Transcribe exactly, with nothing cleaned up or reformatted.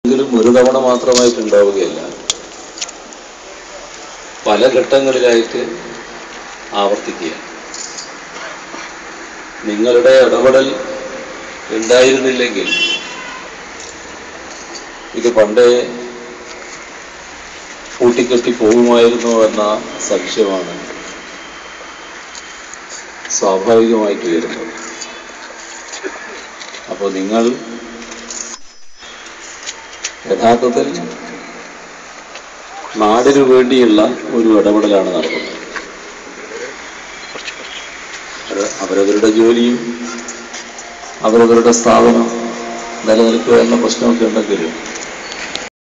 ഒരിക്കലും ഒരു തവണ മാത്രമായിട്ടുണ്ടാവുകയല്ല, പല ഘട്ടങ്ങളിലായിട്ട് ആവർത്തിക്കുക. നിങ്ങളുടെ ഇടപെടൽ ഉണ്ടായിരുന്നില്ലെങ്കിൽ ഇത് പണ്ടേ കൂട്ടിക്കെട്ടി പോകുമായിരുന്നു എന്ന സംശയമാണ് സ്വാഭാവികമായിട്ട് വരുന്നത്. അപ്പോൾ നിങ്ങൾ യഥാർത്ഥത്തിൽ നാടിനു വേണ്ടിയുള്ള ഒരു ഇടപെടലാണ് നടത്തുന്നത്. അവരവരുടെ ജോലിയും അവരവരുടെ സ്ഥാപനം നിലനിൽക്കുക എന്ന പ്രശ്നമൊക്കെ ഉണ്ടെങ്കിലും